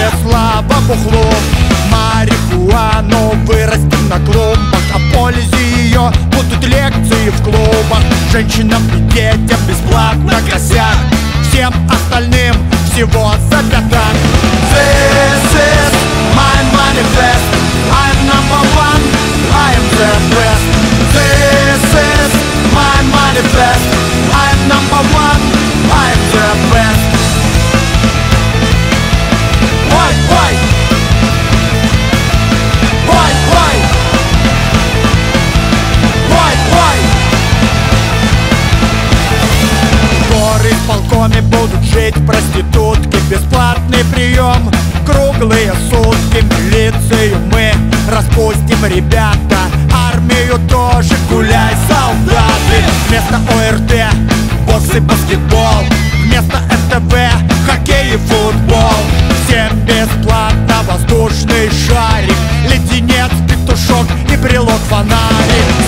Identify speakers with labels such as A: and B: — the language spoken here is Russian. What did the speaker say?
A: все слава бухлу. Марихуану вырастим на клумбах, о пользе ее будут лекции в клубах. Женщинам и детям бесплатно косяк, всем остальным всего за пятак. This is my manifest, I'm number one, I am the best. This is my manifest, I'm number one, I am the best. Why? В исполкоме будут жить проститутки, бесплатный прием круглые сутки. Милицию мы распустим, ребята, армию тоже, гуляй, солдаты. Вместо ОРТ бокс и баскетбол, вместо НТВ хоккей и футбол. Всем бесплатно воздушный шарик, леденец, петушок и брелок фонарик.